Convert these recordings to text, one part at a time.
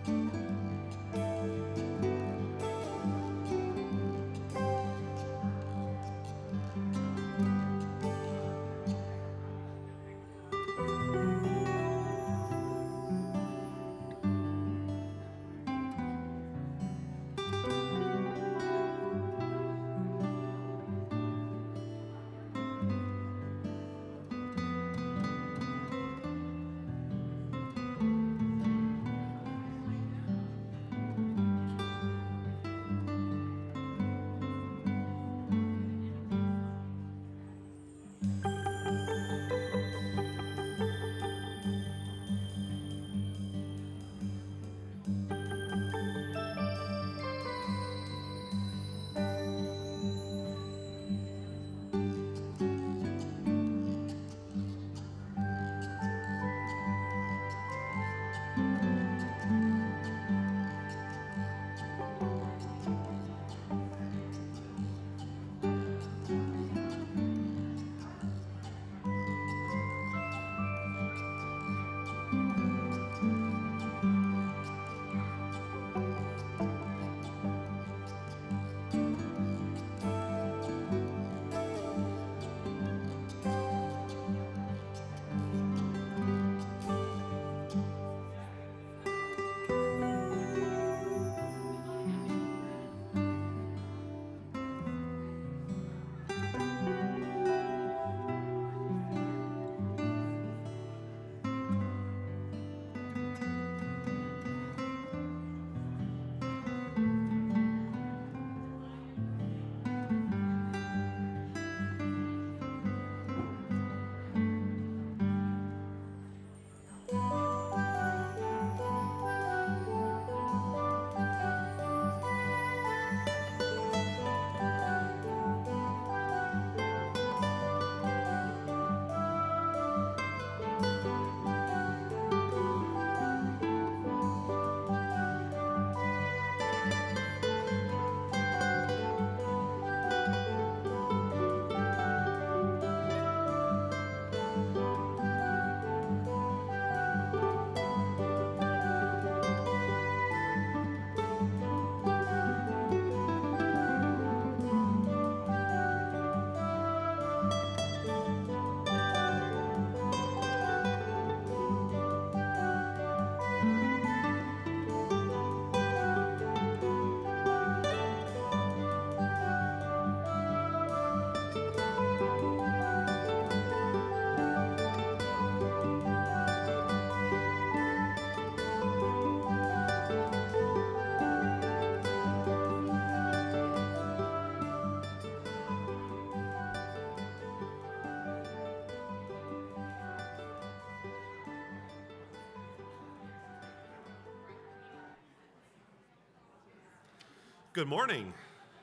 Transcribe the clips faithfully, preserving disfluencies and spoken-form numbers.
Good morning.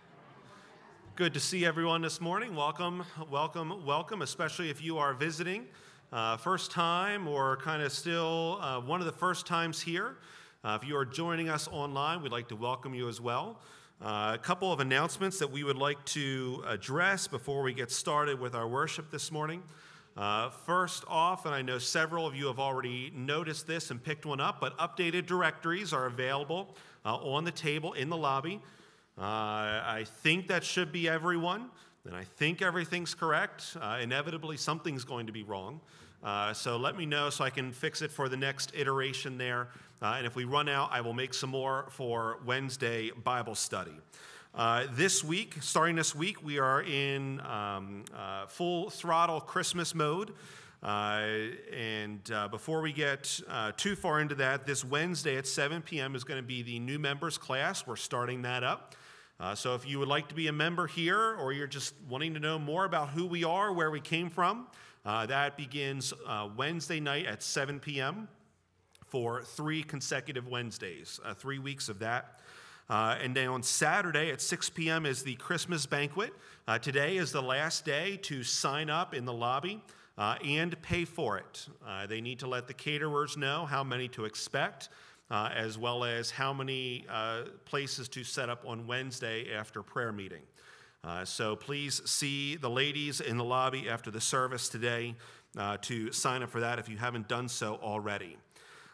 Good to see everyone this morning. Welcome, welcome, welcome, especially if you are visiting. Uh, first time or kind of still uh, one of the first times here. Uh, if you are joining us online, we'd like to welcome you as well. Uh, a couple of announcements that we would like to address before we get started with our worship this morning. Uh, first off, and I know several of you have already noticed this and picked one up, but updated directories are available uh, on the table in the lobby. Uh, I think that should be everyone, and I think everything's correct. Uh, inevitably, something's going to be wrong. Uh, so let me know so I can fix it for the next iteration there. Uh, and if we run out, I will make some more for Wednesday Bible study. Uh, this week, starting this week, we are in um, uh, full throttle Christmas mode. Uh, and uh, before we get uh, too far into that, this Wednesday at seven p.m. is going to be the new members class. We're starting that up. Uh, so if you would like to be a member here, or you're just wanting to know more about who we are, where we came from, uh, that begins uh, Wednesday night at seven p.m. for three consecutive Wednesdays, uh, three weeks of that. Uh, and then on Saturday at six p.m. is the Christmas banquet. Uh, today is the last day to sign up in the lobby uh, and pay for it. Uh, they need to let the caterers know how many to expect, uh, as well as how many uh, places to set up on Wednesday after prayer meeting. Uh, so please see the ladies in the lobby after the service today uh, to sign up for that if you haven't done so already.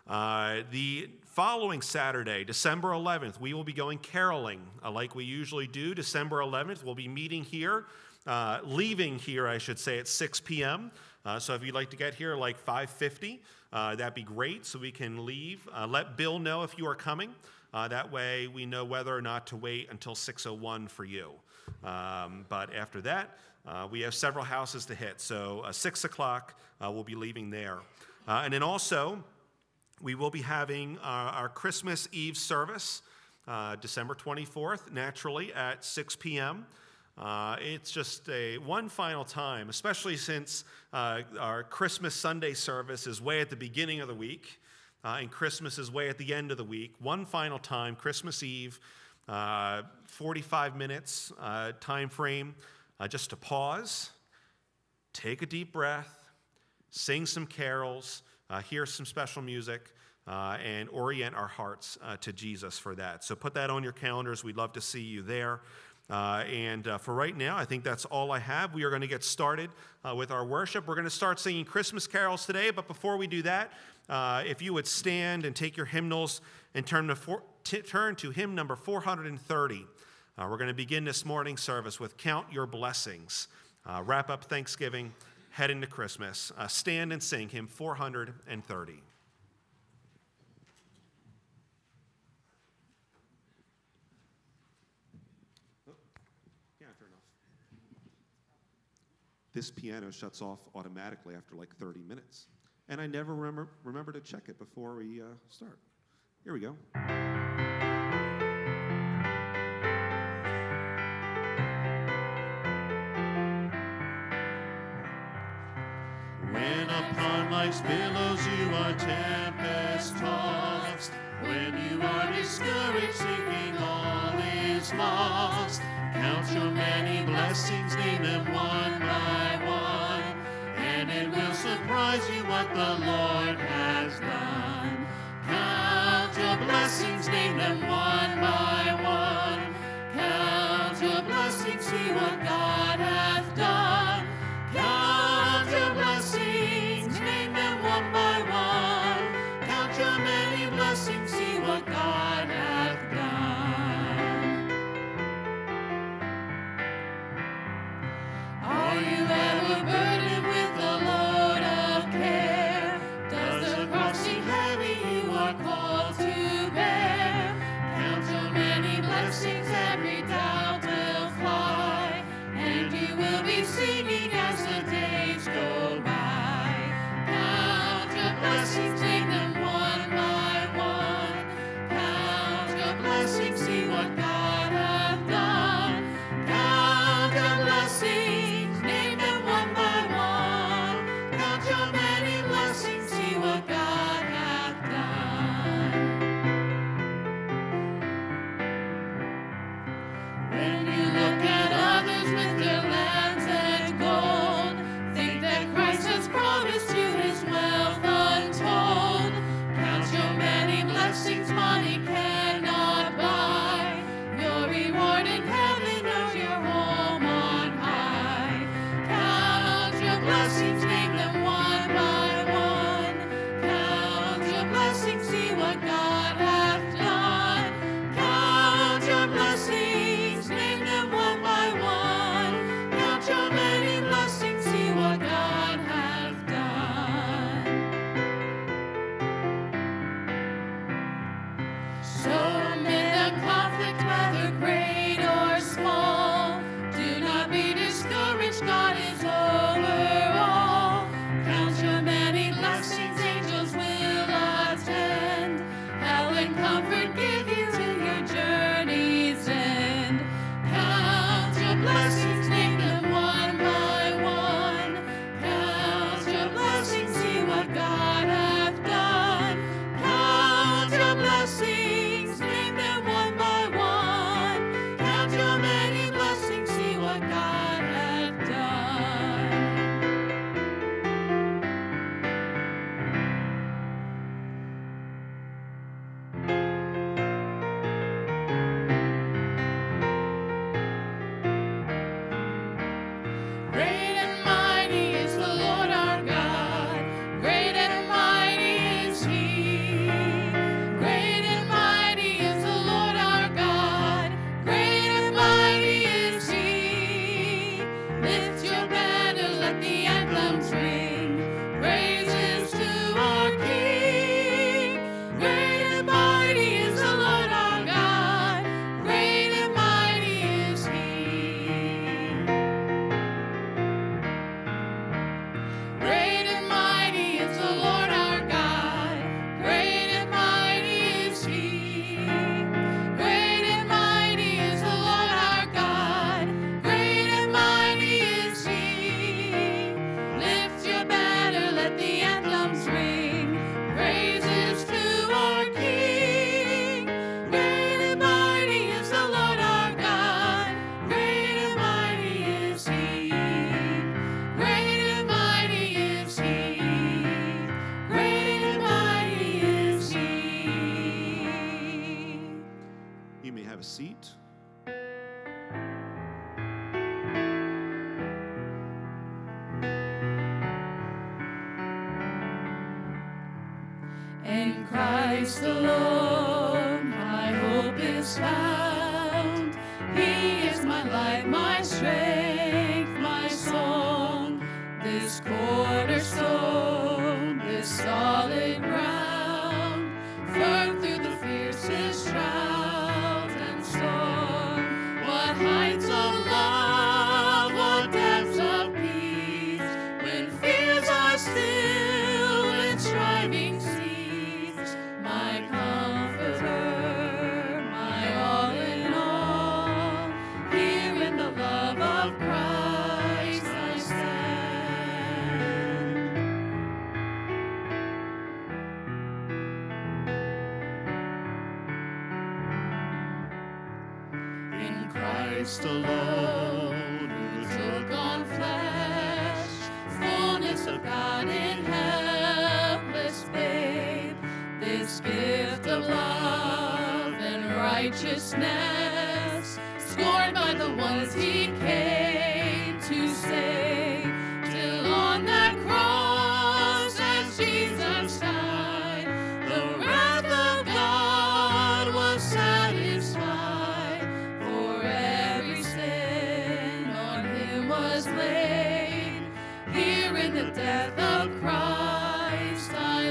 Uh, the following Saturday, December eleventh, we will be going caroling uh, like we usually do. December eleventh, we'll be meeting here, uh, leaving here, I should say, at six p.m. Uh, so if you'd like to get here like five fifty, uh, that'd be great so we can leave. Uh, let Bill know if you are coming. Uh, that way we know whether or not to wait until six oh one for you. Um, but after that, uh, we have several houses to hit. So uh, six o'clock, uh, we'll be leaving there. Uh, and then also, we will be having uh, our Christmas Eve service, uh, December twenty-fourth, naturally, at six p.m. Uh, it's just a one final time, especially since uh, our Christmas Sunday service is way at the beginning of the week, uh, and Christmas is way at the end of the week. One final time, Christmas Eve, uh, forty-five minutes uh, time frame, uh, just to pause, take a deep breath, sing some carols, uh, hear some special music, uh, and orient our hearts uh, to Jesus for that. So put that on your calendars. We'd love to see you there. Uh, and uh, for right now, I think that's all I have. We are going to get started uh, with our worship. We're going to start singing Christmas carols today, but before we do that, uh, if you would stand and take your hymnals and turn to, four, t- turn to hymn number four hundred thirty. Uh, we're going to begin this morning service with Count Your Blessings. Uh, wrap up Thanksgiving, head into Christmas. Uh, stand and sing hymn four hundred thirty. This piano shuts off automatically after like thirty minutes. And I never remember, remember to check it before we uh, start. Here we go. When upon life's billows you are tempest-tossed, when you are discouraged, thinking all is lost, count your many blessings, name them one by one, and it will surprise you what the Lord has done. Count your blessings, name them one by one. Count your blessings, see what God hath done. Count your blessings, name them one by one. Count your many blessings, see what God hath done. Are you ever burdened with a load of care? Does the cross seem heavy you are called to bear? Count your many blessings, every doubt will fly, and you will be singing as the days go by. Count your blessings, name them one by one. Count your blessings, see what God hath done. Count your blessings, name them one by one. Count your many blessings, see what God hath done. When you look at others with their lands and gold, think that Christ has promised you his wealth untold. Count your many blessings money cannot buy, your reward in heaven or your home on high. Count your blessings, name them one by one. Count your blessings, see what God hath done. Count your blessings, name them one by one. Count your many blessings, see what God hath done. So amid the conflict, whether great or small, do not be discouraged, God is over all. Count your many blessings, angels will attend, help and comfort give you to your journey's end. Count your blessings, name them one by one. Count your blessings, see what God hath done. Count your blessings, may have a seat. In Christ alone, my hope is found. He is my light, my strength, my song. This cornerstone, this solid ground, firm through the fiercest drought and storm. What heights of love, what depths of peace, when fears are still and striving cease. My comforter, my all in all, here in the love of Christ I stand. In Christ alone, who took on flesh, fullness of God in helpless babe, this gift of love and righteousness, scorned by the ones he came to save, till on that cross as Jesus died, the wrath of God was satisfied, for every sin on him was laid. Here in the death of Christ I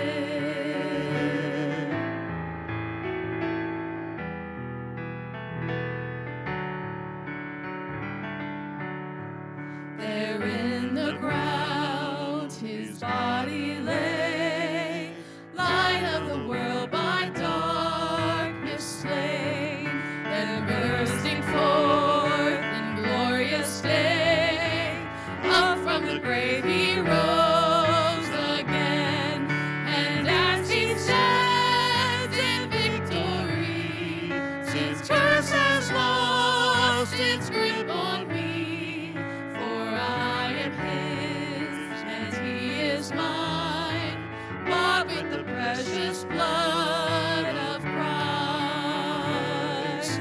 live. There in the ground his body lay, light of the world by darkness slain, then bursting forth in glorious day, up from the grave he rose again, and as he stands in victory, since curse has lost its grip on me, for I am his and he is mine, bought with the precious blood of Christ.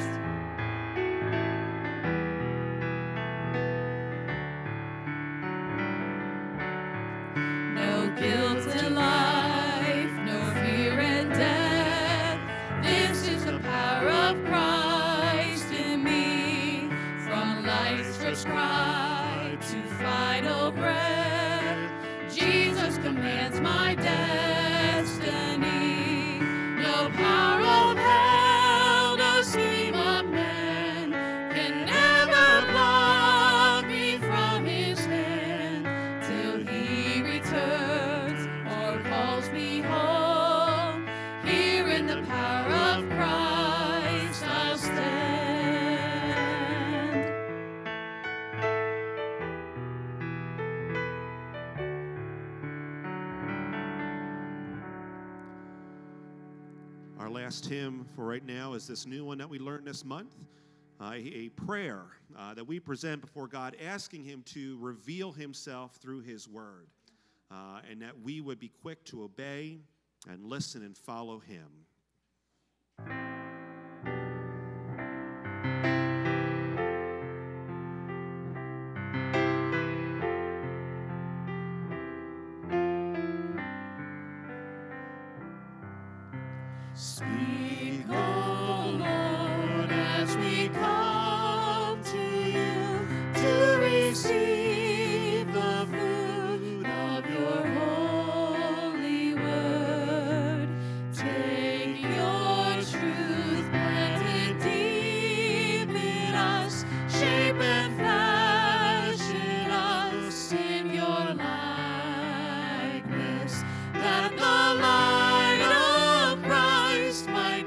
No guilt and life, no fear and death. This is the power of Christ in me. From life's first cry to final breath, Jesus commands my destiny. No power of hell, no scheme of man can ever pluck me from his hand, till he returns or calls me home. Here in the power of Christ I'll stand. Our last hymn for right now is this new one that we learned this month, uh, a prayer uh, that we present before God, asking him to reveal himself through his word, uh, and that we would be quick to obey and listen and follow him. Speak, O Lord, as we come to you to receive the food of your holy word. Take your truth planted deep in us, shape and fashion us in your likeness, that the light of Christ might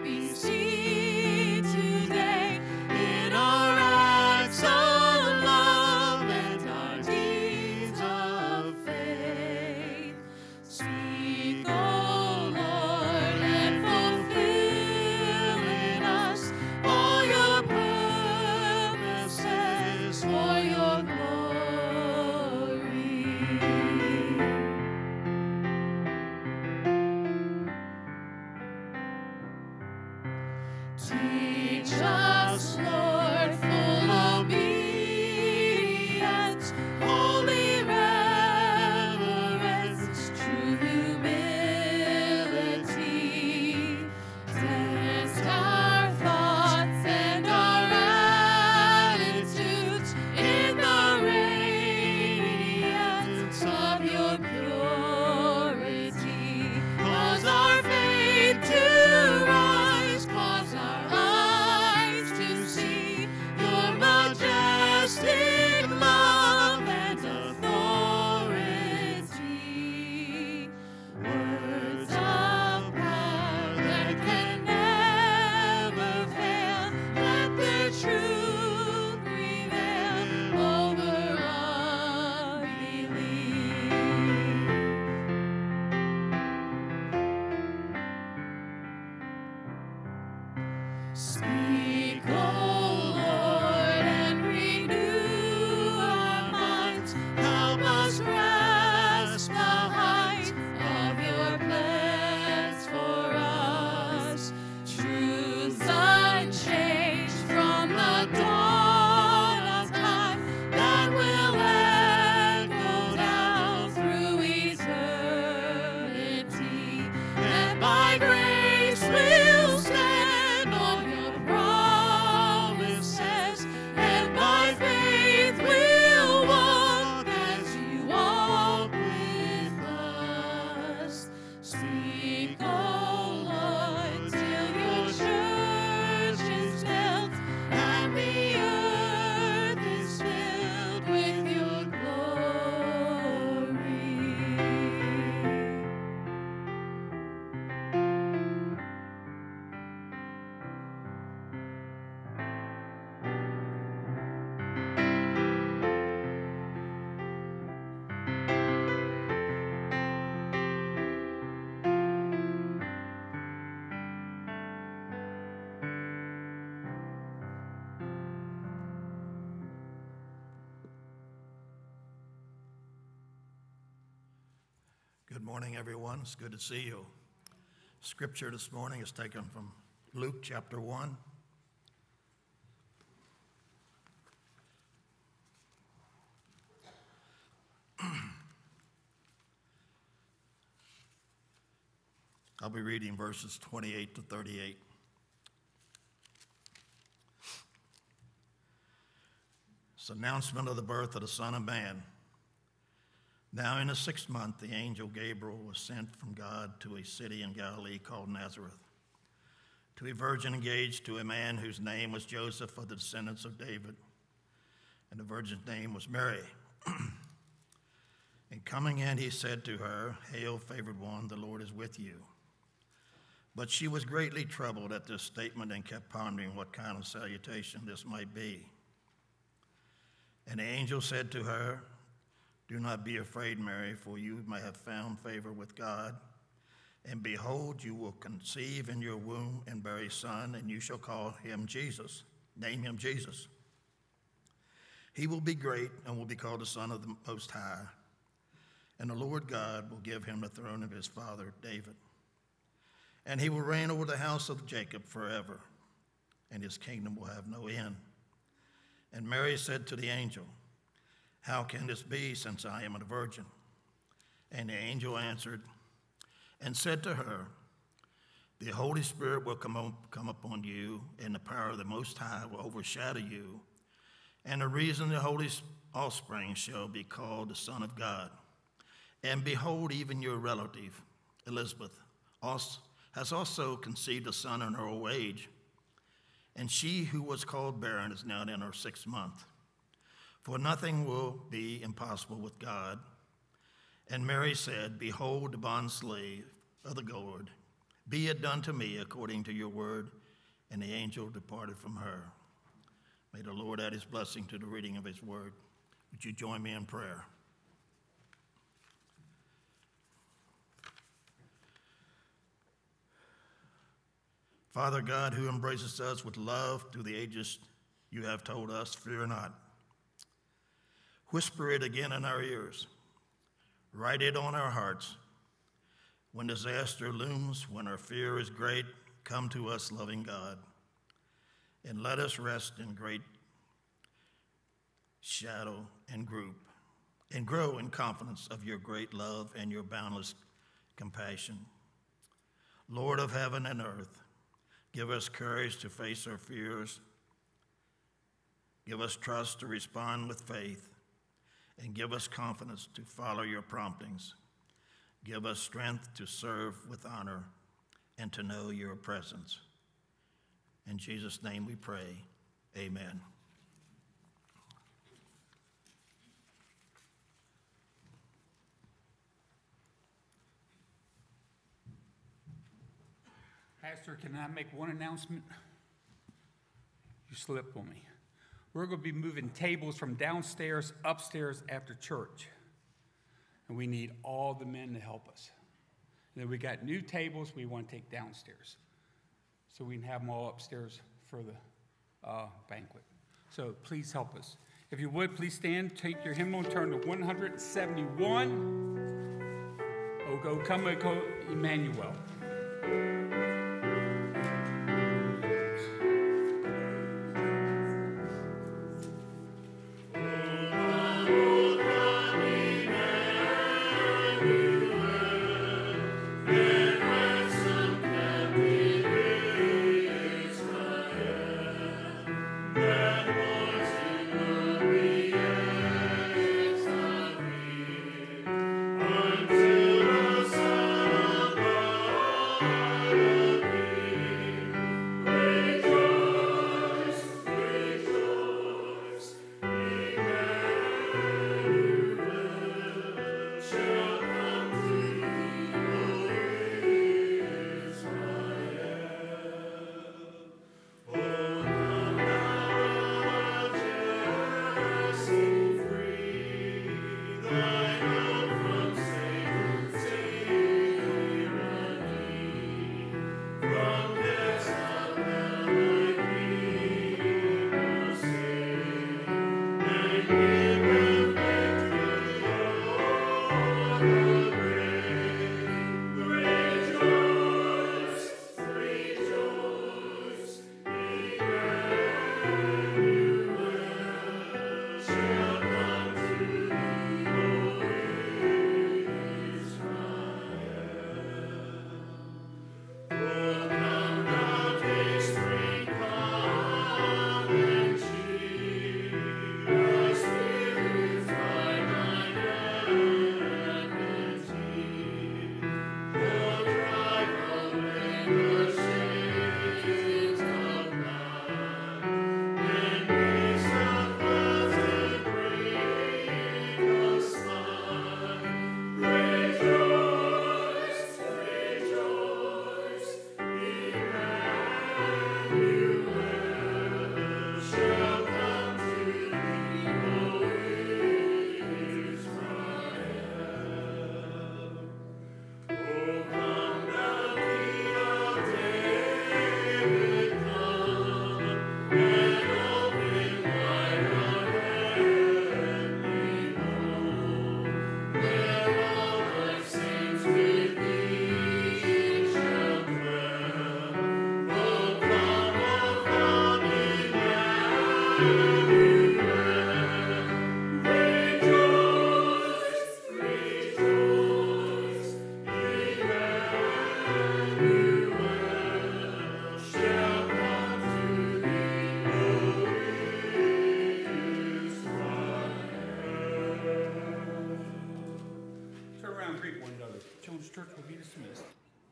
Teach us, Lord, full obedience, holy reverence, true humility. Test our thoughts and our attitudes in the radiance of your purity. Cause our faith to rise, cause our eyes to see your majestic love and authority. Words of power that can never fail, let their truth prevail over unbelief. Speak, O Lord, and renew our minds. Help us grasp the height of your plans for us. Truths unchanged from the dawn of time that will echo down through eternity. And by grace we'll stand on your promises, and by faith we'll walk as you walk with us. Speak, O Lord, till your church is built and the earth is filled with your glory. Good morning, everyone. It's good to see you. Scripture this morning is taken from Luke chapter one. I'll be reading verses twenty-eight to thirty-eight. It's the announcement of the birth of the Son of Man. Now in the sixth month, the angel Gabriel was sent from God to a city in Galilee called Nazareth, to a virgin engaged to a man whose name was Joseph, of the descendants of David, and the virgin's name was Mary. And coming in, he said to her, "Hail, favored one, the Lord is with you." But she was greatly troubled at this statement and kept pondering what kind of salutation this might be. And the angel said to her, "Do not be afraid, Mary, for you may have found favor with God. And behold, you will conceive in your womb and bear a son, and you shall call him Jesus. Name him Jesus. He will be great and will be called the Son of the Most High. And the Lord God will give him the throne of his father David. And he will reign over the house of Jacob forever, and his kingdom will have no end." And Mary said to the angel, "How can this be, since I am a virgin?" And the angel answered and said to her, "The Holy Spirit will come, on, come upon you, and the power of the Most High will overshadow you. And the reason the Holy offspring shall be called the Son of God. And behold, even your relative, Elizabeth, also, has also conceived a son in her old age. And she who was called barren is now in her sixth month. For nothing will be impossible with God." And Mary said, "Behold, the bondslave of the Lord, be it done to me according to your word." And the angel departed from her. May the Lord add his blessing to the reading of his word. Would you join me in prayer? Father God, who embraces us with love through the ages, you have told us, "Fear not." Whisper it again in our ears. Write it on our hearts. When disaster looms, when our fear is great, come to us, loving God. and let us rest in great shadow and group, and grow in confidence of your great love and your boundless compassion. Lord of heaven and earth, give us courage to face our fears. Give us trust to respond with faith, and give us confidence to follow your promptings. Give us strength to serve with honor and to know your presence. In Jesus' name we pray, amen. Pastor, can I make one announcement? You slipped on me. We're going to be moving tables from downstairs upstairs after church. And we need all the men to help us. And then we got new tables we want to take downstairs. So we can have them all upstairs for the uh, banquet. So please help us. If you would, please stand, take your hymnal, and turn to one seventy-one. O go, come, O go, Emmanuel. Children's Church will be dismissed.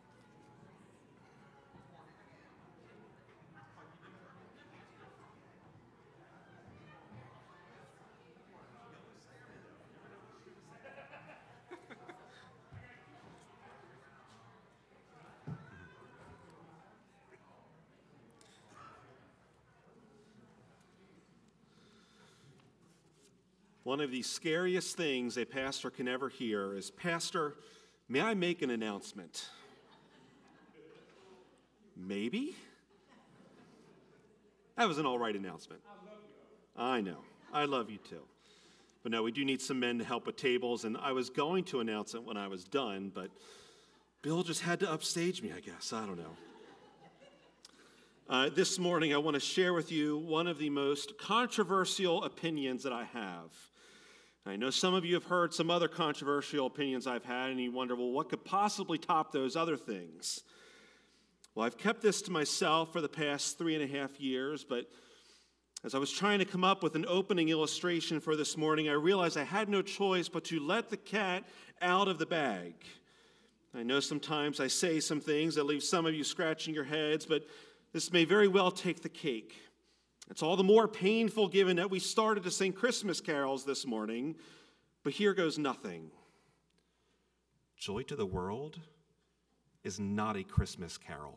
One of the scariest things a pastor can ever hear is, "Pastor, may I make an announcement?" Maybe? That was an all right announcement. I know. I love you too. But no, we do need some men to help with tables, and I was going to announce it when I was done, but Bill just had to upstage me, I guess. I don't know. Uh, this morning, I want to share with you one of the most controversial opinions that I have. I know some of you have heard some other controversial opinions I've had, and you wonder, well, what could possibly top those other things? Well, I've kept this to myself for the past three and a half years, but as I was trying to come up with an opening illustration for this morning, I realized I had no choice but to let the cat out of the bag. I know sometimes I say some things that leave some of you scratching your heads, but this may very well take the cake. It's all the more painful given that we started to sing Christmas carols this morning, but here goes nothing. Joy to the World is not a Christmas carol.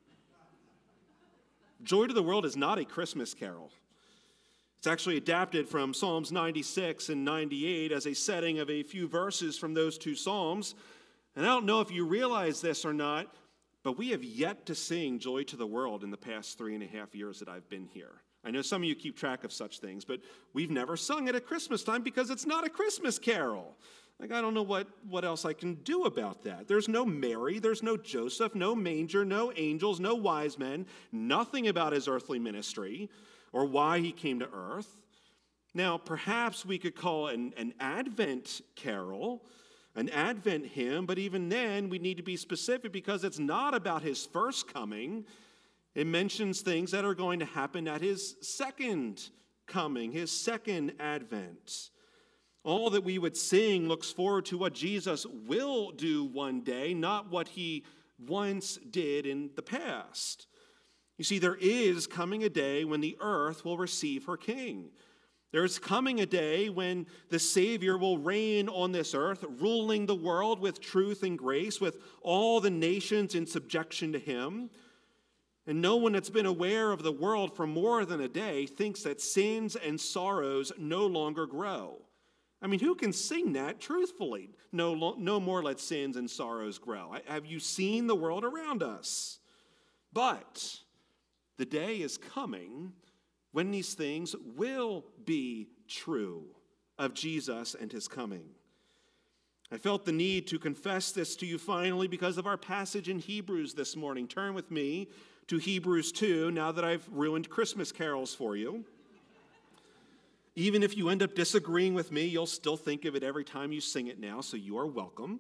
Joy to the World is not a Christmas carol. It's actually adapted from Psalms ninety-six and ninety-eight as a setting of a few verses from those two psalms. And I don't know if you realize this or not, but we have yet to sing Joy to the World in the past three and a half years that I've been here. I know some of you keep track of such things, but we've never sung it at Christmas time because it's not a Christmas carol. Like, I don't know what, what else I can do about that. There's no Mary, there's no Joseph, no manger, no angels, no wise men, nothing about his earthly ministry or why he came to earth. Now, perhaps we could call it an, an Advent carol, an Advent hymn, but even then we need to be specific because it's not about his first coming. It mentions things that are going to happen at his second coming, his second Advent. All that we would sing looks forward to what Jesus will do one day, not what he once did in the past. You see, there is coming a day when the earth will receive her king. There's coming a day when the Savior will reign on this earth, ruling the world with truth and grace, with all the nations in subjection to him. And no one that's been aware of the world for more than a day thinks that sins and sorrows no longer grow. I mean, who can sing that truthfully? No, no more let sins and sorrows grow. Have you seen the world around us? But the day is coming when these things will be true of Jesus and his coming. I felt the need to confess this to you finally because of our passage in Hebrews this morning. Turn with me to Hebrews two, now that I've ruined Christmas carols for you. Even if you end up disagreeing with me, you'll still think of it every time you sing it now, so you are welcome.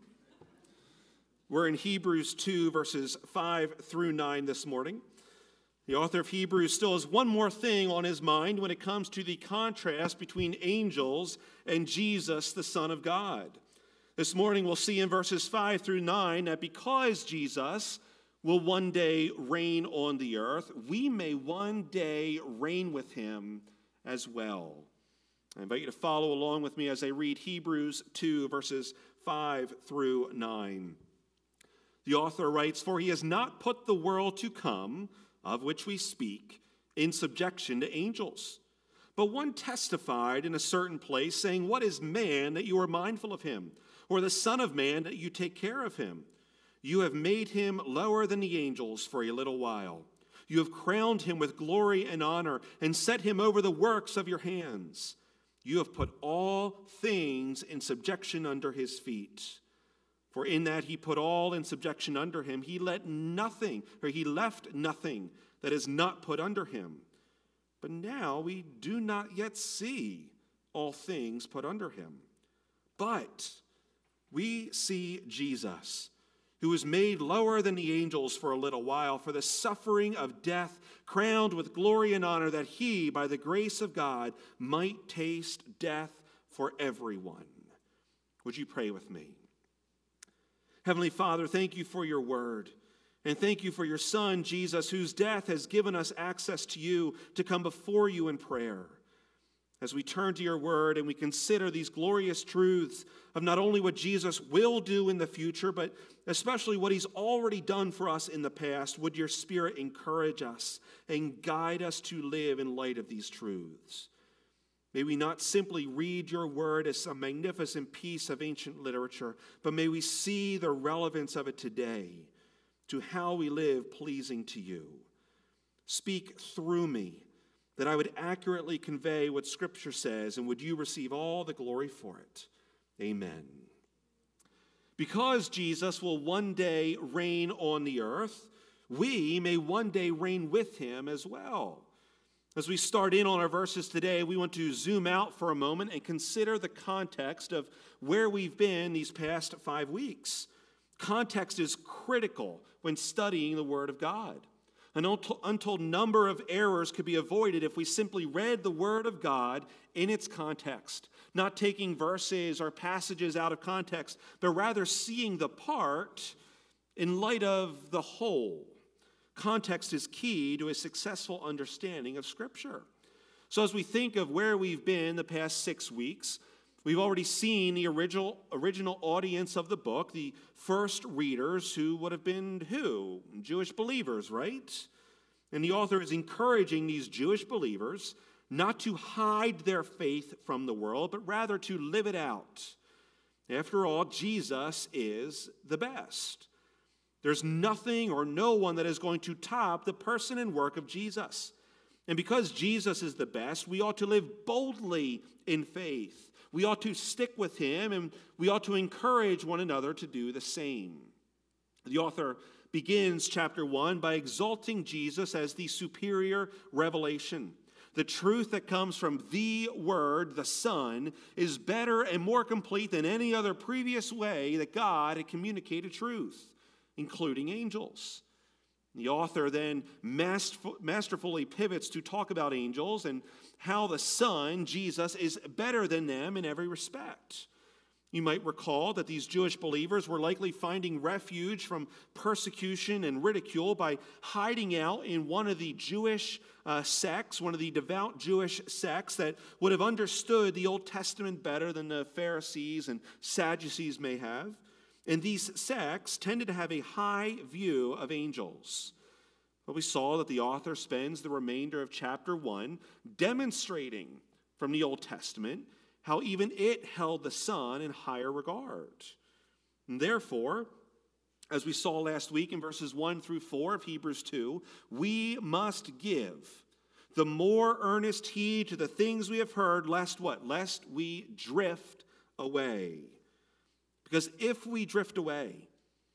We're in Hebrews two, verses five through nine this morning. The author of Hebrews still has one more thing on his mind when it comes to the contrast between angels and Jesus, the Son of God. This morning we'll see in verses five through nine that because Jesus will one day reign on the earth, we may one day reign with him as well. I invite you to follow along with me as I read Hebrews two, verses five through nine. The author writes, "For he has not put the world to come, of which we speak, in subjection to angels. But one testified in a certain place, saying, 'What is man that you are mindful of him? Or the Son of Man that you take care of him? You have made him lower than the angels for a little while. You have crowned him with glory and honor and set him over the works of your hands. You have put all things in subjection under his feet. For in that he put all in subjection under him, he let nothing, or he left nothing that is not put under him. But now we do not yet see all things put under him. But we see Jesus, who was made lower than the angels for a little while, for the suffering of death, crowned with glory and honor, that he, by the grace of God, might taste death for everyone.'" Would you pray with me? Heavenly Father, thank you for your word, and thank you for your Son, Jesus, whose death has given us access to you to come before you in prayer. As we turn to your word and we consider these glorious truths of not only what Jesus will do in the future, but especially what he's already done for us in the past, would your Spirit encourage us and guide us to live in light of these truths. May we not simply read your word as some magnificent piece of ancient literature, but may we see the relevance of it today to how we live pleasing to you. Speak through me, that I would accurately convey what Scripture says, and would you receive all the glory for it. Amen. Because Jesus will one day reign on the earth, we may one day reign with him as well. As we start in on our verses today, we want to zoom out for a moment and consider the context of where we've been these past five weeks. Context is critical when studying the Word of God. An untold number of errors could be avoided if we simply read the Word of God in its context, not taking verses or passages out of context, but rather seeing the part in light of the whole. Context is key to a successful understanding of Scripture. So as we think of where we've been the past six weeks, we've already seen the original, original audience of the book, the first readers who would have been who? Jewish believers, right? And the author is encouraging these Jewish believers not to hide their faith from the world, but rather to live it out. After all, Jesus is the best. There's nothing or no one that is going to top the person and work of Jesus. And because Jesus is the best, we ought to live boldly in faith. We ought to stick with him, and we ought to encourage one another to do the same. The author begins chapter one by exalting Jesus as the superior revelation. The truth that comes from the Word, the Son, is better and more complete than any other previous way that God had communicated truth, including angels. The author then masterfully pivots to talk about angels and how the Son, Jesus, is better than them in every respect. You might recall that these Jewish believers were likely finding refuge from persecution and ridicule by hiding out in one of the Jewish uh, sects, one of the devout Jewish sects that would have understood the Old Testament better than the Pharisees and Sadducees may have. And these sects tended to have a high view of angels. But we saw that the author spends the remainder of chapter one demonstrating from the Old Testament how even it held the Son in higher regard. And therefore, as we saw last week in verses one through four of Hebrews two, we must give the more earnest heed to the things we have heard, lest what? Lest we drift away. Because if we drift away,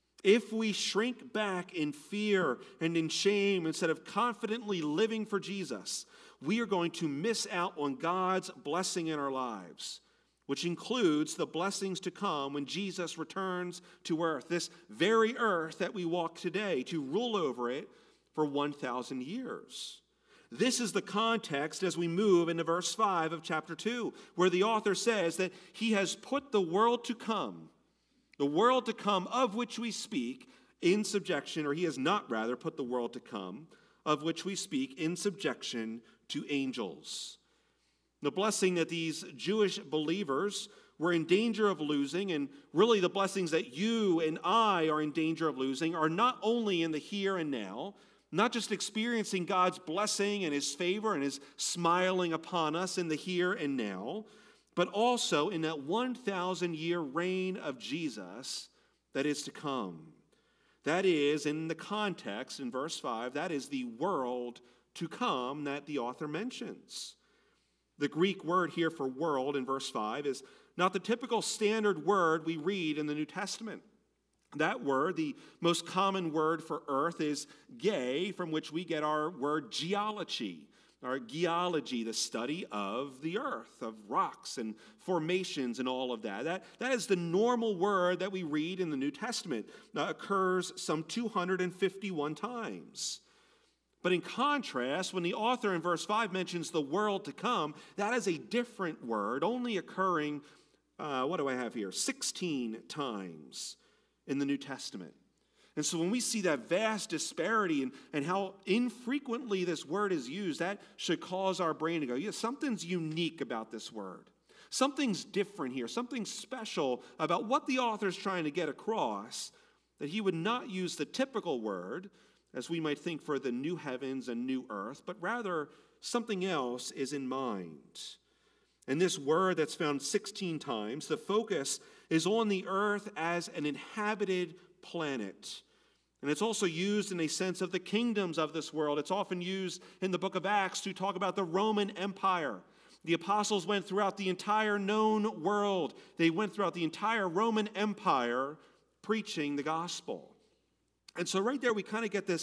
if we shrink back in fear and in shame instead of confidently living for Jesus, we are going to miss out on God's blessing in our lives, which includes the blessings to come when Jesus returns to earth, this very earth that we walk today, to rule over it for one thousand years. This is the context as we move into verse five of chapter two, where the author says that he has put the world to come, the world to come of which we speak, in subjection, or he has not rather put the world to come, of which we speak, in subjection to angels. The blessing that these Jewish believers were in danger of losing, and really the blessings that you and I are in danger of losing, are not only in the here and now, not just experiencing God's blessing and his favor and his smiling upon us in the here and now, but also in that one thousand year reign of Jesus that is to come. That is, in the context, in verse five, that is the world to come that the author mentions. The Greek word here for world in verse five is not the typical standard word we read in the New Testament. That word, the most common word for earth, is ge, from which we get our word geology. Our geology, the study of the earth, of rocks and formations and all of that. That, that is the normal word that we read in the New Testament. That occurs some two hundred fifty-one times. But in contrast, when the author in verse five mentions the world to come, that is a different word, only occurring, uh, what do I have here, sixteen times in the New Testament. And so when we see that vast disparity and, and how infrequently this word is used, that should cause our brain to go, yeah, something's unique about this word. Something's different here, something special about what the author's trying to get across, that he would not use the typical word, as we might think for the new heavens and new earth, but rather something else is in mind. And this word that's found sixteen times, the focus is on the earth as an inhabited planet. And it's also used in a sense of the kingdoms of this world. It's often used in the book of Acts to talk about the Roman Empire. The apostles went throughout the entire known world. They went throughout the entire Roman Empire preaching the gospel. And so right there we kind of get this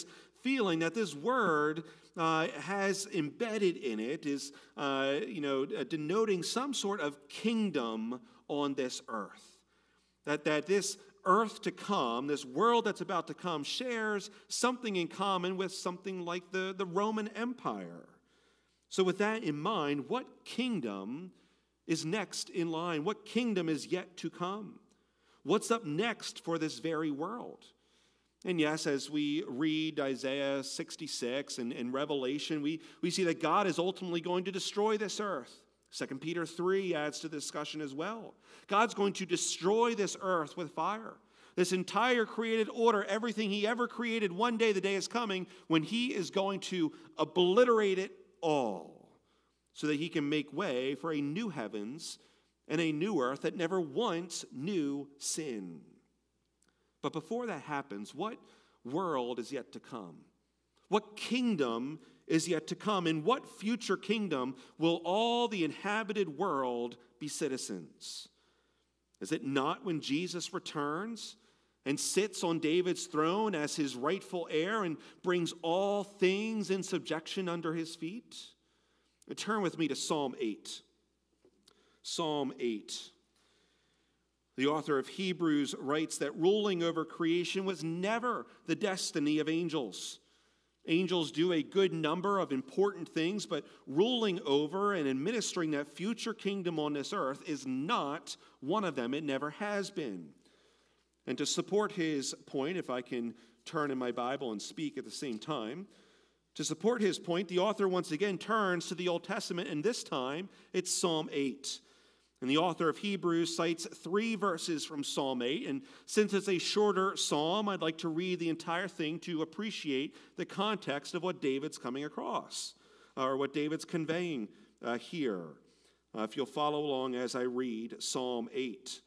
feeling that this word uh, has embedded in it is, uh, you know, uh, denoting some sort of kingdom on this earth. That, that this earth to come, this world that's about to come, shares something in common with something like the, the Roman Empire. So with that in mind, what kingdom is next in line? What kingdom is yet to come? What's up next for this very world? And yes, as we read Isaiah sixty-six and, and Revelation, we, we see that God is ultimately going to destroy this earth. Second Peter three adds to the discussion as well. God's going to destroy this earth with fire. This entire created order, everything he ever created, one day the day is coming when he is going to obliterate it all so that he can make way for a new heavens and a new earth that never once knew sin. But before that happens, what world is yet to come? What kingdom is yet to come? In what future kingdom will all the inhabited world be citizens? Is it not when Jesus returns and sits on David's throne as his rightful heir and brings all things in subjection under his feet? Turn with me to Psalm eight. Psalm eight. The author of Hebrews writes that ruling over creation was never the destiny of angels. Angels do a good number of important things, but ruling over and administering that future kingdom on this earth is not one of them. It never has been. And to support his point, if I can turn in my Bible and speak at the same time, to support his point, the author once again turns to the Old Testament, and this time it's Psalm eight. And the author of Hebrews cites three verses from Psalm eight, and since it's a shorter psalm, I'd like to read the entire thing to appreciate the context of what David's coming across, or what David's conveying uh, here. Uh, if you'll follow along as I read Psalm eight.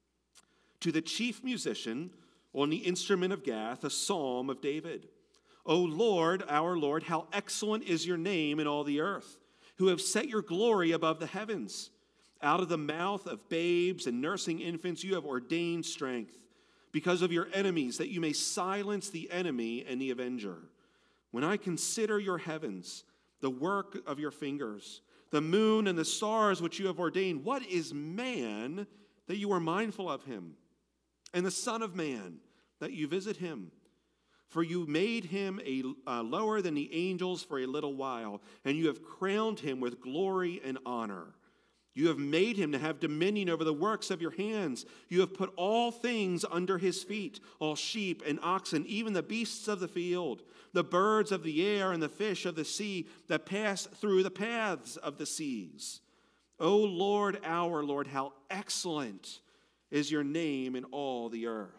To the chief musician on the instrument of Gath, a psalm of David. O Lord, our Lord, how excellent is your name in all the earth, who have set your glory above the heavens. Out of the mouth of babes and nursing infants you have ordained strength, because of your enemies, that you may silence the enemy and the avenger. When I consider your heavens, the work of your fingers, the moon and the stars which you have ordained, what is man that you are mindful of him, and the Son of Man that you visit him? For you made him a uh, lower than the angels for a little while, and you have crowned him with glory and honor. You have made him to have dominion over the works of your hands. You have put all things under his feet, all sheep and oxen, even the beasts of the field, the birds of the air and the fish of the sea that pass through the paths of the seas. O Lord, our Lord, how excellent is your name in all the earth.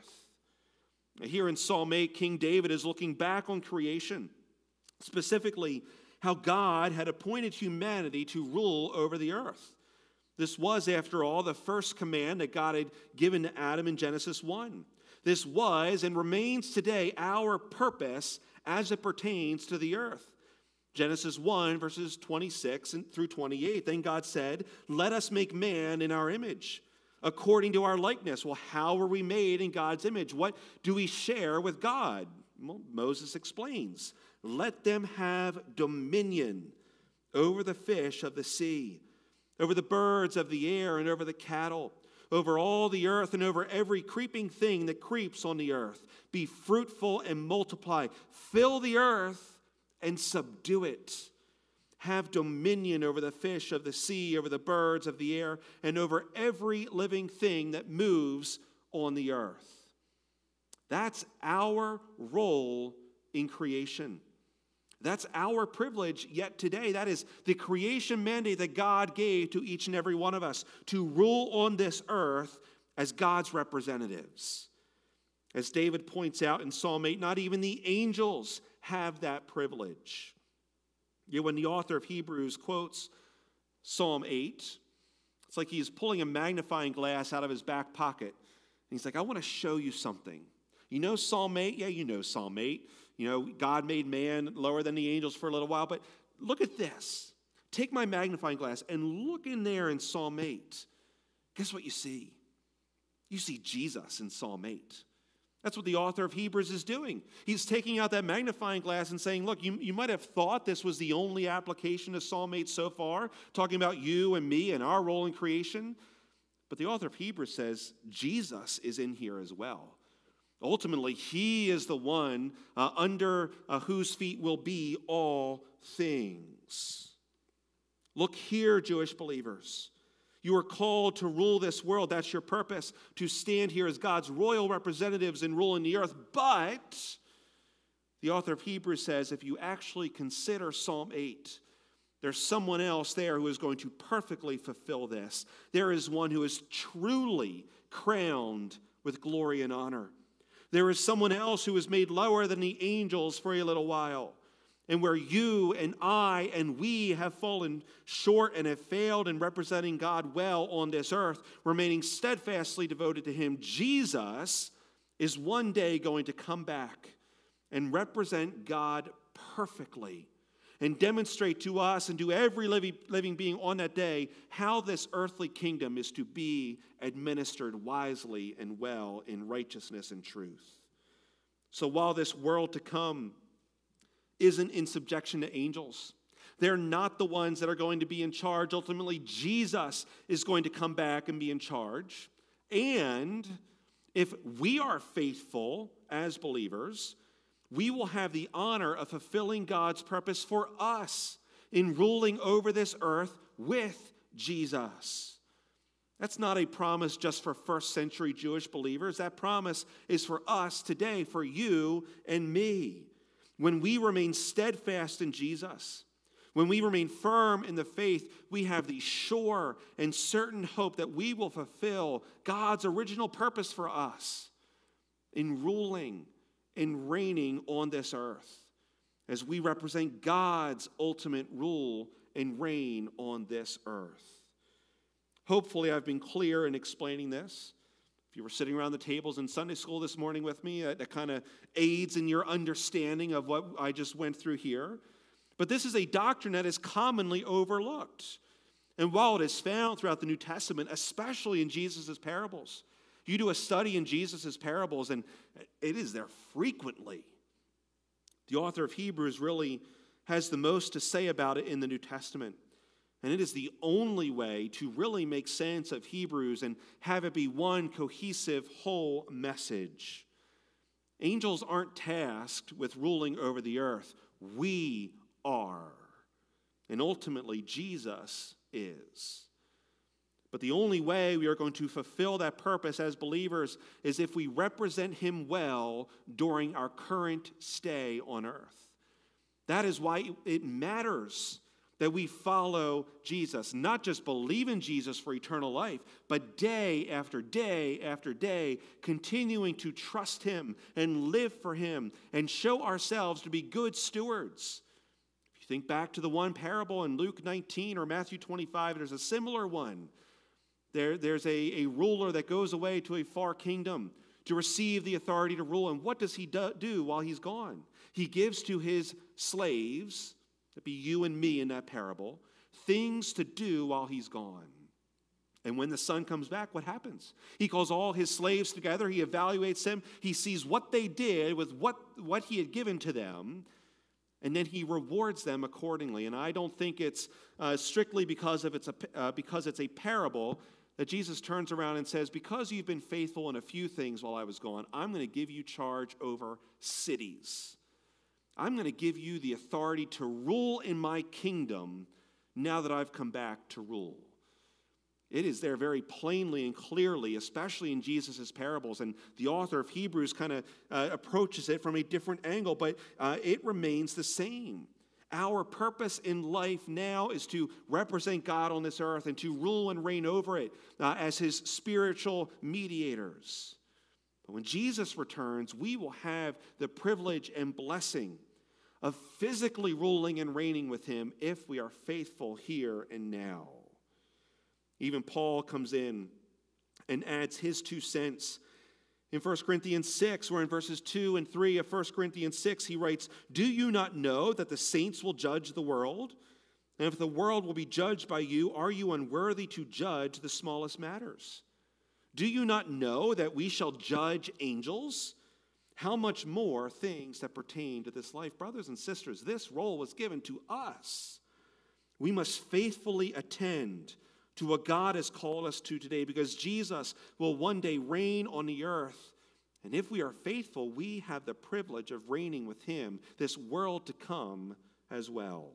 Here in Psalm eight, King David is looking back on creation, specifically how God had appointed humanity to rule over the earth. This was, after all, the first command that God had given to Adam in Genesis one. This was and remains today our purpose as it pertains to the earth. Genesis one, verses twenty-six through twenty-eight, then God said, let us make man in our image, according to our likeness. Well, how were we made in God's image? What do we share with God? Well, Moses explains, let them have dominion over the fish of the sea, over the birds of the air, and over the cattle, over all the earth, and over every creeping thing that creeps on the earth. Be fruitful and multiply. Fill the earth and subdue it. Have dominion over the fish of the sea, over the birds of the air, and over every living thing that moves on the earth. That's our role in creation. That's our privilege yet today. That is the creation mandate that God gave to each and every one of us to rule on this earth as God's representatives. As David points out in Psalm eight, not even the angels have that privilege. Yet when the author of Hebrews quotes Psalm eight, it's like he's pulling a magnifying glass out of his back pocket. And he's like, I want to show you something. You know Psalm eight? Yeah, you know Psalm eight. You know, God made man lower than the angels for a little while. But look at this. Take my magnifying glass and look in there in Psalm eight. Guess what you see? You see Jesus in Psalm eight. That's what the author of Hebrews is doing. He's taking out that magnifying glass and saying, look, you, you might have thought this was the only application of Psalm eight so far, talking about you and me and our role in creation. But the author of Hebrews says Jesus is in here as well. Ultimately, he is the one uh, under uh, whose feet will be all things. Look here, Jewish believers. You are called to rule this world. That's your purpose, to stand here as God's royal representatives and rule in the earth. But the author of Hebrews says if you actually consider Psalm eight, there's someone else there who is going to perfectly fulfill this. There is one who is truly crowned with glory and honor. There is someone else who is made lower than the angels for a little while. And where you and I and we have fallen short and have failed in representing God well on this earth, remaining steadfastly devoted to him, Jesus is one day going to come back and represent God perfectly and demonstrate to us and to every living, living being on that day how this earthly kingdom is to be administered wisely and well in righteousness and truth. So while this world to come isn't in subjection to angels, they're not the ones that are going to be in charge. Ultimately, Jesus is going to come back and be in charge. And if we are faithful as believers, we will have the honor of fulfilling God's purpose for us in ruling over this earth with Jesus. That's not a promise just for first century Jewish believers. That promise is for us today, for you and me. When we remain steadfast in Jesus, when we remain firm in the faith, we have the sure and certain hope that we will fulfill God's original purpose for us in ruling and reigning on this earth as we represent God's ultimate rule and reign on this earth. Hopefully, I've been clear in explaining this. If you were sitting around the tables in Sunday school this morning with me, that, that kind of aids in your understanding of what I just went through here. But this is a doctrine that is commonly overlooked. And while it is found throughout the New Testament, especially in Jesus' parables, you do a study in Jesus' parables, and it is there frequently. The author of Hebrews really has the most to say about it in the New Testament. And it is the only way to really make sense of Hebrews and have it be one cohesive whole message. Angels aren't tasked with ruling over the earth. We are. And ultimately, Jesus is. But the only way we are going to fulfill that purpose as believers is if we represent him well during our current stay on earth. That is why it matters that we follow Jesus, not just believe in Jesus for eternal life, but day after day after day, continuing to trust him and live for him and show ourselves to be good stewards. If you think back to the one parable in Luke nineteen or Matthew twenty-five, there's a similar one. There, there's a, a ruler that goes away to a far kingdom to receive the authority to rule. And what does he do, do while he's gone? He gives to his slaves, that'd be you and me in that parable, things to do while he's gone. And when the son comes back, what happens? He calls all his slaves together. He evaluates them. He sees what they did with what, what he had given to them. And then he rewards them accordingly. And I don't think it's uh, strictly because, of it's a, uh, because it's a parable that Jesus turns around and says, because you've been faithful in a few things while I was gone, I'm going to give you charge over cities. I'm going to give you the authority to rule in my kingdom now that I've come back to rule. It is there very plainly and clearly, especially in Jesus' parables. And the author of Hebrews kind of uh, approaches it from a different angle, but uh, it remains the same. Our purpose in life now is to represent God on this earth and to rule and reign over it uh, as his spiritual mediators. But when Jesus returns, we will have the privilege and blessing of physically ruling and reigning with him if we are faithful here and now. Even Paul comes in and adds his two cents. In First Corinthians six, where in verses two and three of First Corinthians six, he writes, "Do you not know that the saints will judge the world? And if the world will be judged by you, are you unworthy to judge the smallest matters? Do you not know that we shall judge angels? how much more things that pertain to this life? Brothers and sisters, this role was given to us. We must faithfully attend to what God has called us to today, because Jesus will one day reign on the earth. And if we are faithful, we have the privilege of reigning with him, this world to come as well.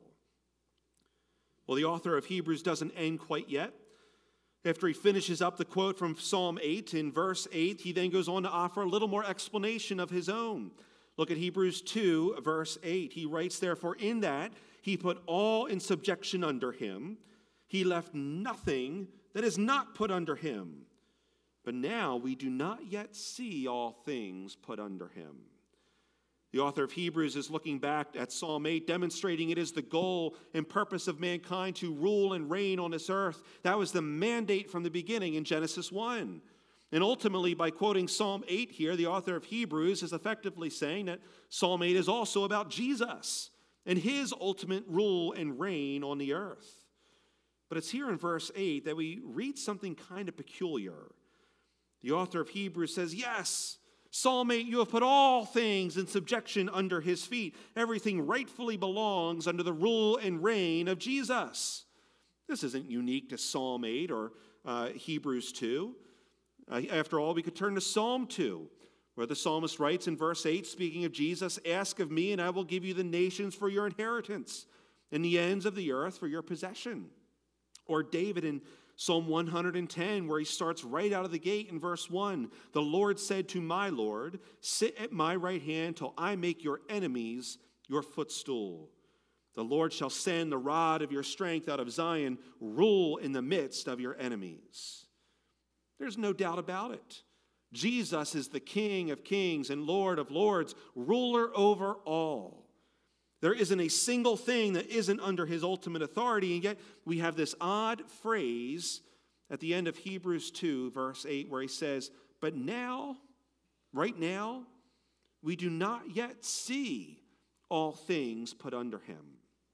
Well, the author of Hebrews doesn't end quite yet. After he finishes up the quote from Psalm eight, in verse eight, he then goes on to offer a little more explanation of his own. Look at Hebrews two, verse eight. He writes, therefore, in that he put all in subjection under him. He left nothing that is not put under him. But now we do not yet see all things put under him. The author of Hebrews is looking back at Psalm eight, demonstrating it is the goal and purpose of mankind to rule and reign on this earth. That was the mandate from the beginning in Genesis one. And ultimately, by quoting Psalm eight here, the author of Hebrews is effectively saying that Psalm eight is also about Jesus and his ultimate rule and reign on the earth. But it's here in verse eight that we read something kind of peculiar. The author of Hebrews says, yes, Psalm eight, you have put all things in subjection under his feet. Everything rightfully belongs under the rule and reign of Jesus. This isn't unique to Psalm eight or uh, Hebrews two. Uh, after all, we could turn to Psalm two, where the psalmist writes in verse eight, speaking of Jesus, ask of me, and I will give you the nations for your inheritance, and the ends of the earth for your possession. Or David in Psalm one hundred ten, where he starts right out of the gate in verse one. The Lord said to my Lord, sit at my right hand till I make your enemies your footstool. The Lord shall send the rod of your strength out of Zion, rule in the midst of your enemies. There's no doubt about it. Jesus is the King of kings and Lord of lords, ruler over all. There isn't a single thing that isn't under his ultimate authority, and yet we have this odd phrase at the end of Hebrews two, verse eight, where he says, but now, right now, we do not yet see all things put under him.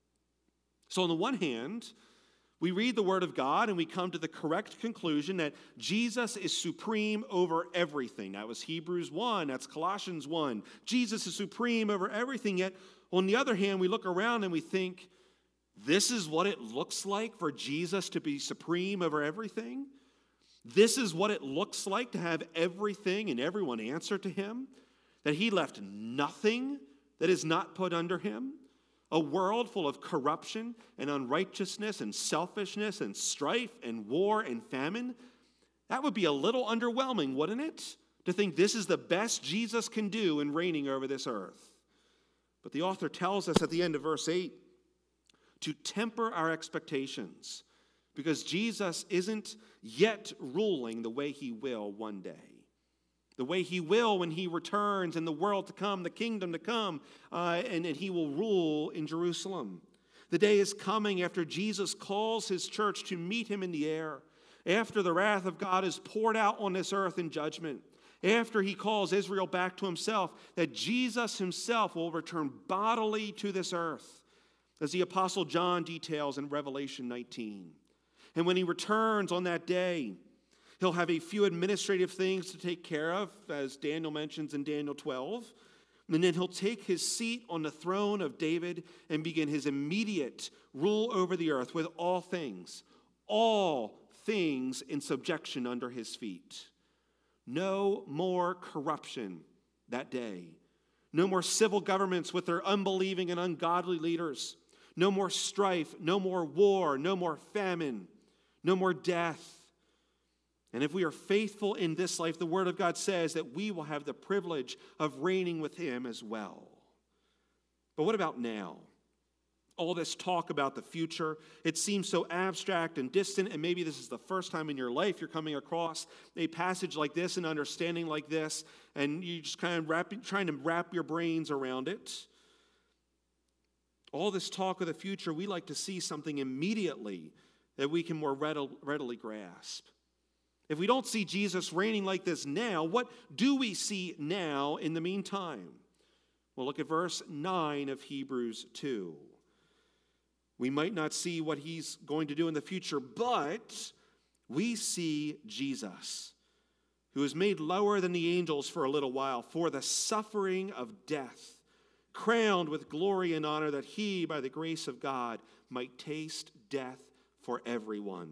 So on the one hand, we read the word of God and we come to the correct conclusion that Jesus is supreme over everything. That was Hebrews one, that's Colossians one. Jesus is supreme over everything, yet on the other hand, we look around and we think, this is what it looks like for Jesus to be supreme over everything? This is what it looks like to have everything and everyone answer to him? That he left nothing that is not put under him? A world full of corruption and unrighteousness and selfishness and strife and war and famine? That would be a little underwhelming, wouldn't it? To think this is the best Jesus can do in reigning over this earth. But the author tells us at the end of verse eight to temper our expectations, because Jesus isn't yet ruling the way he will one day. The way he will when he returns in the world to come, the kingdom to come, uh, and, and he will rule in Jerusalem. The day is coming after Jesus calls his church to meet him in the air, after the wrath of God is poured out on this earth in judgment. After he calls Israel back to himself, that Jesus himself will return bodily to this earth, as the Apostle John details in Revelation nineteen. And when he returns on that day, he'll have a few administrative things to take care of, as Daniel mentions in Daniel twelve. And then he'll take his seat on the throne of David and begin his immediate rule over the earth with all things, all things in subjection under his feet. No more corruption that day. No more civil governments with their unbelieving and ungodly leaders. No more strife, no more war, no more famine, no more death. And if we are faithful in this life, the Word of God says that we will have the privilege of reigning with him as well. But what about now? All this talk about the future, it seems so abstract and distant, and maybe this is the first time in your life you're coming across a passage like this, an understanding like this, and you're just kind of wrap, trying to wrap your brains around it. All this talk of the future, we like to see something immediately that we can more readily grasp. If we don't see Jesus reigning like this now, what do we see now in the meantime? Well, look at verse nine of Hebrews two. We might not see what he's going to do in the future, but we see Jesus, who was made lower than the angels for a little while, for the suffering of death, crowned with glory and honor, that he, by the grace of God, might taste death for everyone.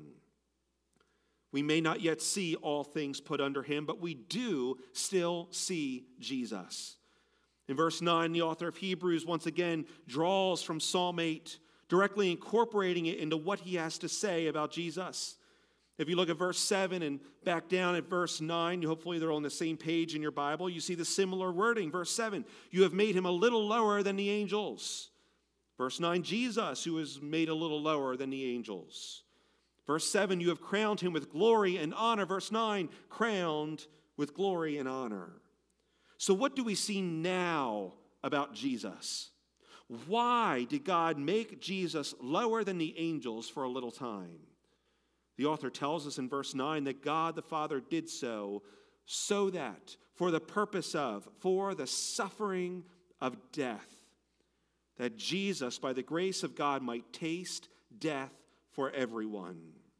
We may not yet see all things put under him, but we do still see Jesus. In verse nine, the author of Hebrews once again draws from Psalm eight, directly incorporating it into what he has to say about Jesus. If you look at verse seven and back down at verse nine, hopefully they're on the same page in your Bible, you see the similar wording. Verse seven, you have made him a little lower than the angels. Verse nine, Jesus, who is made a little lower than the angels. Verse seven, you have crowned him with glory and honor. Verse nine, crowned with glory and honor. So what do we see now about Jesus? Why did God make Jesus lower than the angels for a little time? The author tells us in verse nine that God the Father did so, so that, for the purpose of, for the suffering of death, that Jesus, by the grace of God, might taste death for everyone.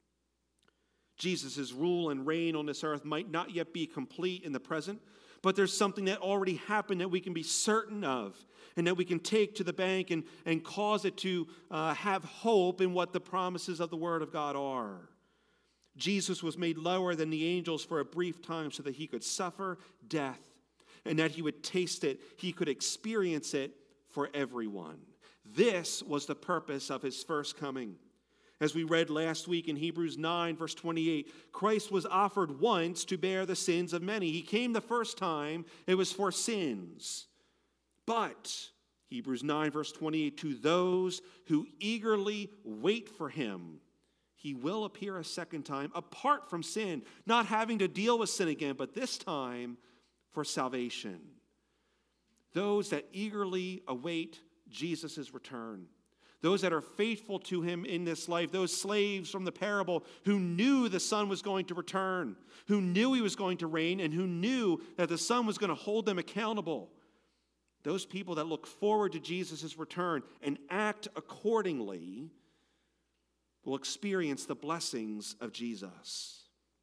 Jesus' rule and reign on this earth might not yet be complete in the present, but there's something that already happened that we can be certain of and that we can take to the bank and, and cause it to uh, have hope in what the promises of the Word of God are. Jesus was made lower than the angels for a brief time so that he could suffer death and that he would taste it, he could experience it for everyone. This was the purpose of his first coming. As we read last week in Hebrews nine, verse twenty-eight, Christ was offered once to bear the sins of many. He came the first time, it was for sins. But, Hebrews nine, verse twenty-eight, to those who eagerly wait for him, he will appear a second time, apart from sin, not having to deal with sin again, but this time for salvation. Those that eagerly await Jesus' return. Those that are faithful to him in this life, those slaves from the parable who knew the Son was going to return, who knew he was going to reign, and who knew that the Son was going to hold them accountable. Those people that look forward to Jesus' return and act accordingly will experience the blessings of Jesus.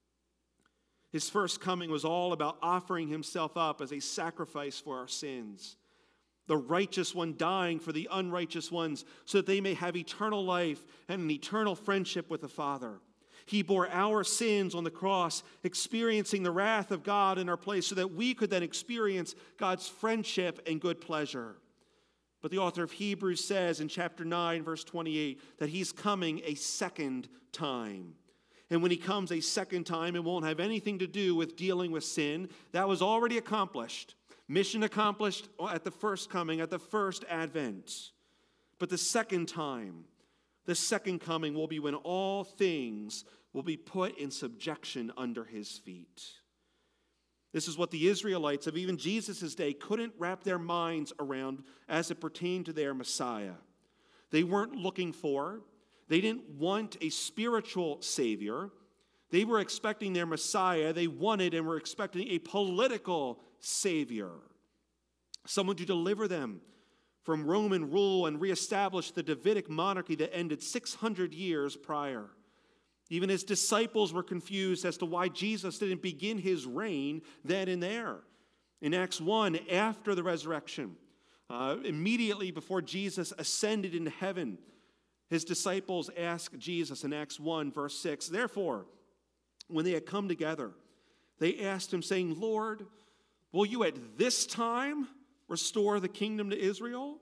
His first coming was all about offering himself up as a sacrifice for our sins. The righteous one dying for the unrighteous ones so that they may have eternal life and an eternal friendship with the Father. He bore our sins on the cross, experiencing the wrath of God in our place so that we could then experience God's friendship and good pleasure. But the author of Hebrews says in chapter nine, verse twenty-eight, that he's coming a second time. And when he comes a second time, it won't have anything to do with dealing with sin. That was already accomplished. Mission accomplished at the first coming, at the first advent. But the second time, the second coming will be when all things will be put in subjection under his feet. This is what the Israelites of even Jesus' day couldn't wrap their minds around as it pertained to their Messiah. They weren't looking for, they didn't want a spiritual Savior. They were expecting their Messiah. They wanted and were expecting a political Savior, someone to deliver them from Roman rule and reestablish the Davidic monarchy that ended six hundred years prior. Even his disciples were confused as to why Jesus didn't begin his reign then and there. In Acts one, after the resurrection, uh, immediately before Jesus ascended into heaven, his disciples asked Jesus in Acts one, verse six, therefore, when they had come together, they asked him, saying, Lord, will you at this time restore the kingdom to Israel?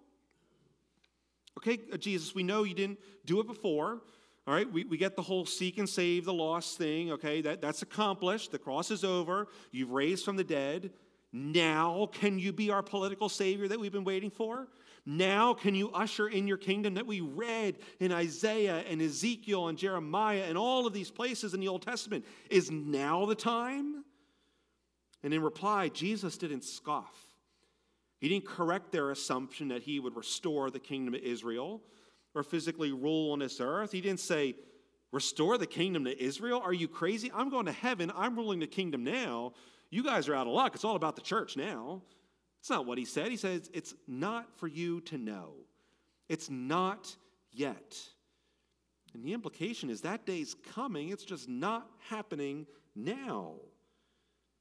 Okay, Jesus, we know you didn't do it before. All right, we, we get the whole seek and save the lost thing. Okay, that, that's accomplished. The cross is over. You've raised from the dead. Now can you be our political savior that we've been waiting for? Now can you usher in your kingdom that we read in Isaiah and Ezekiel and Jeremiah and all of these places in the Old Testament? Is now the time? And in reply, Jesus didn't scoff. He didn't correct their assumption that he would restore the kingdom of Israel or physically rule on this earth. He didn't say, restore the kingdom to Israel? Are you crazy? I'm going to heaven. I'm ruling the kingdom now. You guys are out of luck. It's all about the church now. It's not what he said. He says, it's not for you to know. It's not yet. And the implication is that day's coming. It's just not happening now.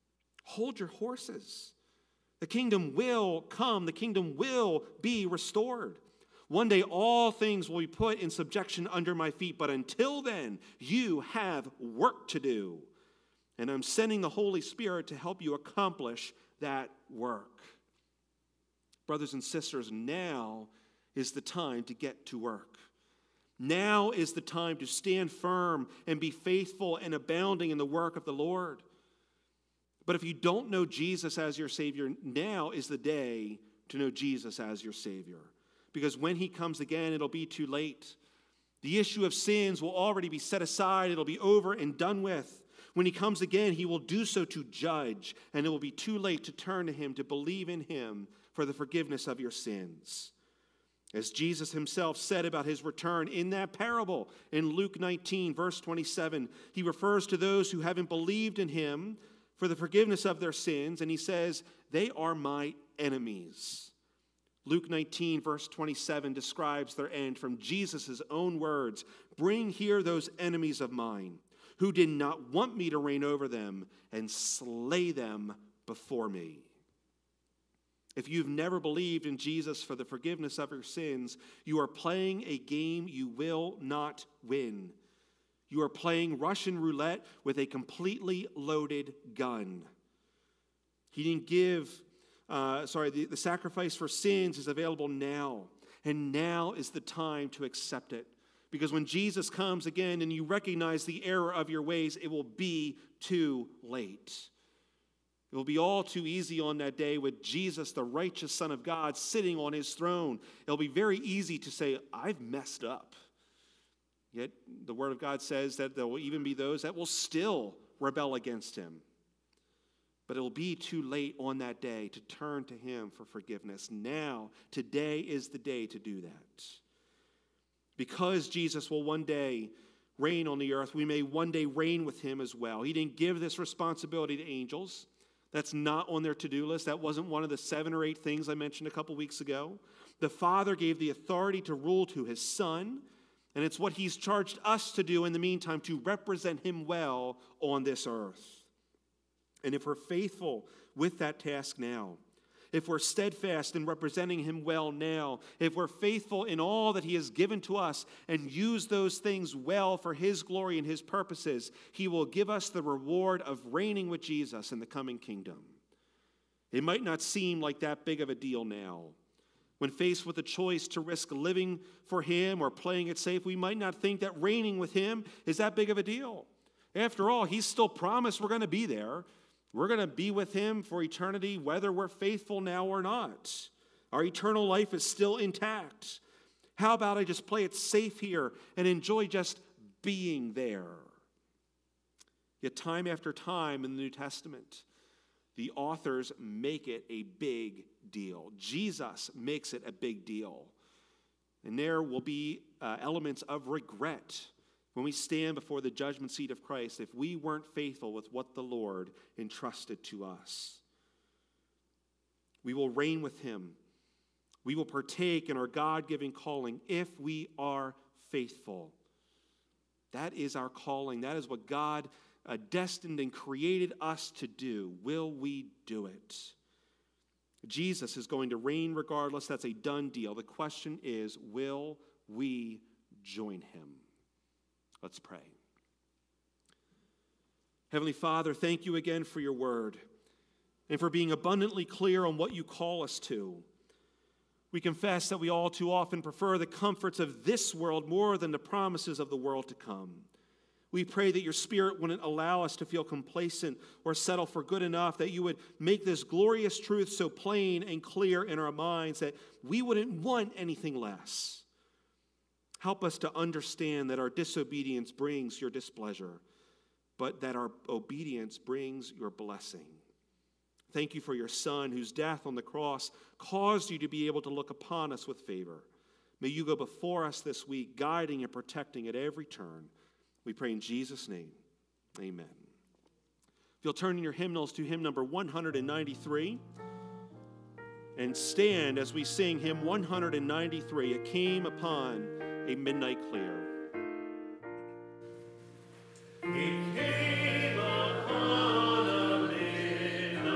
Hold your horses. The kingdom will come. The kingdom will be restored. One day all things will be put in subjection under my feet, but until then, you have work to do. And I'm sending the Holy Spirit to help you accomplish that work. Brothers and sisters, now is the time to get to work. Now is the time to stand firm and be faithful and abounding in the work of the Lord. But if you don't know Jesus as your Savior, now is the day to know Jesus as your Savior. Because when he comes again, it'll be too late. The issue of sins will already be set aside. It'll be over and done with. When he comes again, he will do so to judge, and it will be too late to turn to him, to believe in him for the forgiveness of your sins. As Jesus himself said about his return in that parable in Luke nineteen, verse twenty-seven, he refers to those who haven't believed in him for the forgiveness of their sins, and he says, they are my enemies. Luke nineteen, verse twenty-seven describes their end from Jesus' own words. Bring here those enemies of mine who did not want me to reign over them, and slay them before me. If you've never believed in Jesus for the forgiveness of your sins, you are playing a game you will not win. You are playing Russian roulette with a completely loaded gun. He didn't give... Uh, sorry, the, the sacrifice for sins is available now, and now is the time to accept it. Because when Jesus comes again and you recognize the error of your ways, it will be too late. It will be all too easy on that day with Jesus, the righteous Son of God, sitting on his throne. It'll be very easy to say, I've messed up. Yet the Word of God says that there will even be those that will still rebel against him. But it will be too late on that day to turn to him for forgiveness. Now, today is the day to do that. Because Jesus will one day reign on the earth, we may one day reign with him as well. He didn't give this responsibility to angels. That's not on their to-do list. That wasn't one of the seven or eight things I mentioned a couple weeks ago. The Father gave the authority to rule to his Son, and it's what he's charged us to do in the meantime, to represent him well on this earth. And if we're faithful with that task now, if we're steadfast in representing him well now, if we're faithful in all that he has given to us and use those things well for his glory and his purposes, he will give us the reward of reigning with Jesus in the coming kingdom. It might not seem like that big of a deal now. When faced with the choice to risk living for him or playing it safe, we might not think that reigning with him is that big of a deal. After all, he's still promised we're going to be there. We're going to be with him for eternity, whether we're faithful now or not. Our eternal life is still intact. How about I just play it safe here and enjoy just being there? Yet time after time in the New Testament, the authors make it a big deal. Jesus makes it a big deal. And there will be uh, elements of regret when we stand before the judgment seat of Christ if we weren't faithful with what the Lord entrusted to us. We will reign with him. We will partake in our God-given calling if we are faithful. That is our calling. That is what God uh, destined and created us to do. Will we do it? Jesus is going to reign regardless. That's a done deal. The question is, will we join him? Let's pray. Heavenly Father, thank you again for your word and for being abundantly clear on what you call us to. We confess that we all too often prefer the comforts of this world more than the promises of the world to come. We pray that your Spirit wouldn't allow us to feel complacent or settle for good enough, that you would make this glorious truth so plain and clear in our minds that we wouldn't want anything less. Help us to understand that our disobedience brings your displeasure, but that our obedience brings your blessing. Thank you for your Son, whose death on the cross caused you to be able to look upon us with favor. May you go before us this week, guiding and protecting at every turn. We pray in Jesus' name, amen. If you'll turn in your hymnals to hymn number one ninety-three, and stand as we sing hymn one ninety-three, It Came Upon a Midnight Clear. It came upon a midnight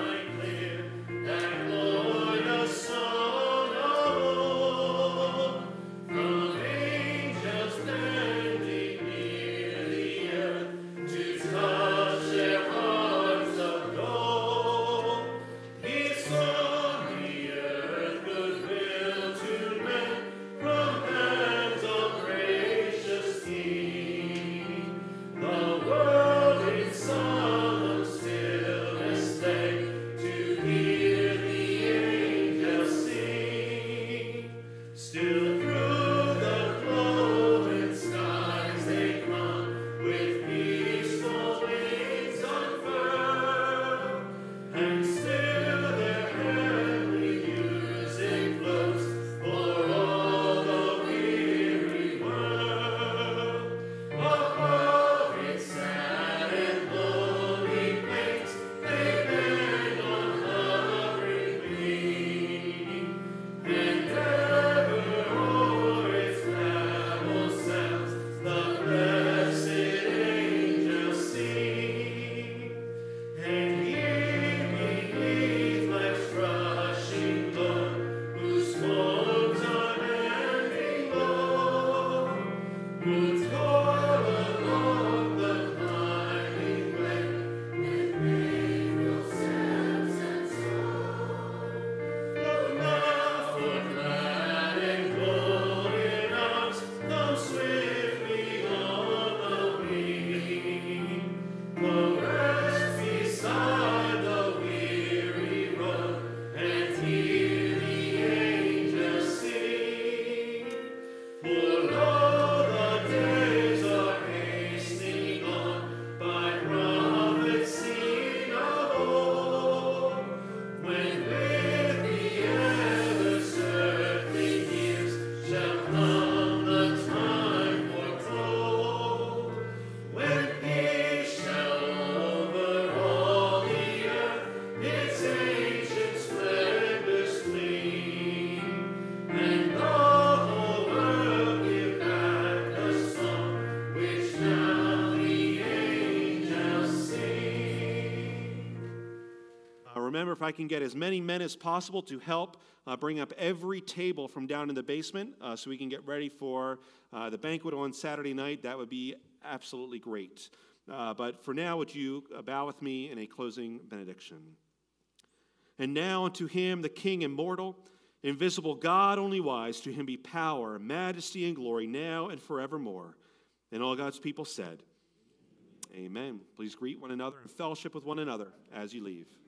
Remember, if I can get as many men as possible to help uh, bring up every table from down in the basement uh, so we can get ready for uh, the banquet on Saturday night, that would be absolutely great. Uh, but for now, would you bow with me in a closing benediction? And now unto him, the King immortal, invisible God only wise, to him be power, majesty, and glory now and forevermore. And all God's people said, Amen. Please greet one another and fellowship with one another as you leave.